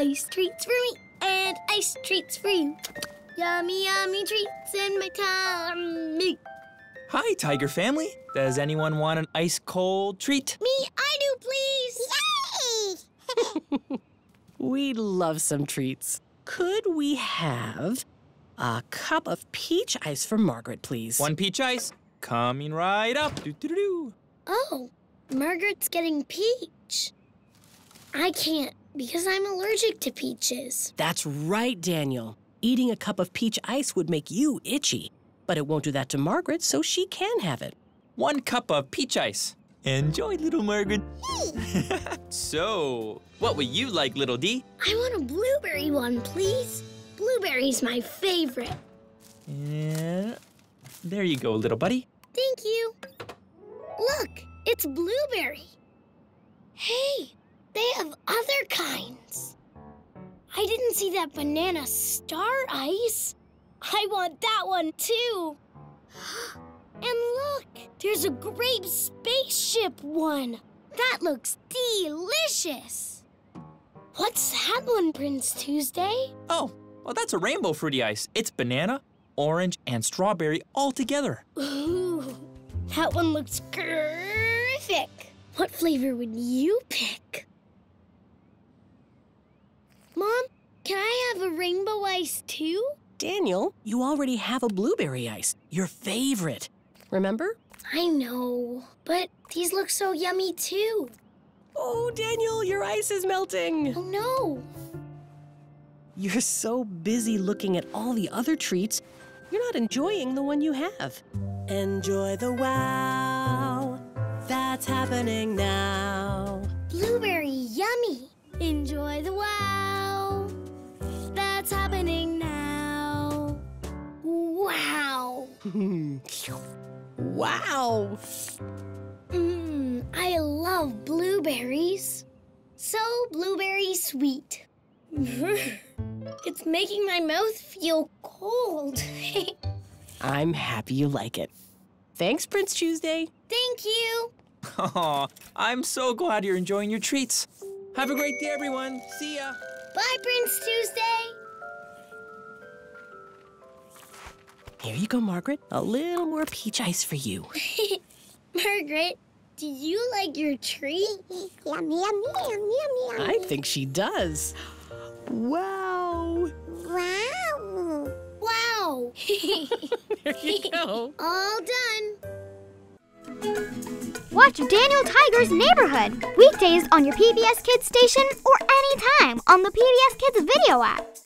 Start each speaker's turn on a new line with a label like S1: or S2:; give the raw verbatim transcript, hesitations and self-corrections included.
S1: Ice treats for me and ice treats for you. Yummy, yummy treats in my tummy.
S2: Hi, Tiger family. Does anyone want an ice cold treat?
S1: Me, I do, please.
S3: Yay! We'd love some treats. Could we have a cup of peach ice for Margaret, please?
S2: One peach ice. Coming right up. Do, do, do, do.
S1: Oh, Margaret's getting peach. I can't because I'm allergic to peaches.
S3: That's right, Daniel. Eating a cup of peach ice would make you itchy. But it won't do that to Margaret, so she can have it.
S2: One cup of peach ice. Enjoy, little Margaret. So, what would you like, little D?
S1: I want a blueberry one, please. Blueberry's my favorite.
S2: Yeah. There you go, little buddy.
S1: Thank you. Look, it's blueberry. Hey, they have other kinds. I didn't see that banana star ice. I want that one, too. And look, there's a grape spaceship one. That looks delicious. What's that one, Prince Tuesday?
S2: Oh, well, that's a rainbow fruity ice. It's banana, orange, and strawberry all together.
S1: Ooh, that one looks terrific. What flavor would you pick? Mom, can I have a rainbow ice, too?
S3: Daniel, you already have a blueberry ice, your favorite. Remember?
S1: I know, but these look so yummy too.
S3: Oh, Daniel, your ice is melting.
S1: Oh, no.
S3: You're so busy looking at all the other treats, you're not enjoying the one you have. Enjoy the wow that's happening now.
S1: Blueberry yummy. Enjoy the wow that's happening now. Wow.
S3: Wow.
S1: Mmm, I love blueberries. So blueberry sweet. It's making my mouth feel cold.
S3: I'm happy you like it. Thanks, Prince Tuesday.
S1: Thank you.
S2: Aw, I'm so glad you're enjoying your treats. Have a great day, everyone. See ya.
S1: Bye, Prince Tuesday.
S3: Here you go, Margaret. A little more peach ice for you.
S1: Margaret, do you like your treat?
S4: Yum, yum, yum, yum, yum.
S3: I think she does. Wow.
S4: Wow.
S1: Wow.
S3: There you go.
S1: All done.
S4: Watch Daniel Tiger's Neighborhood weekdays on your P B S Kids station or anytime on the P B S Kids video app.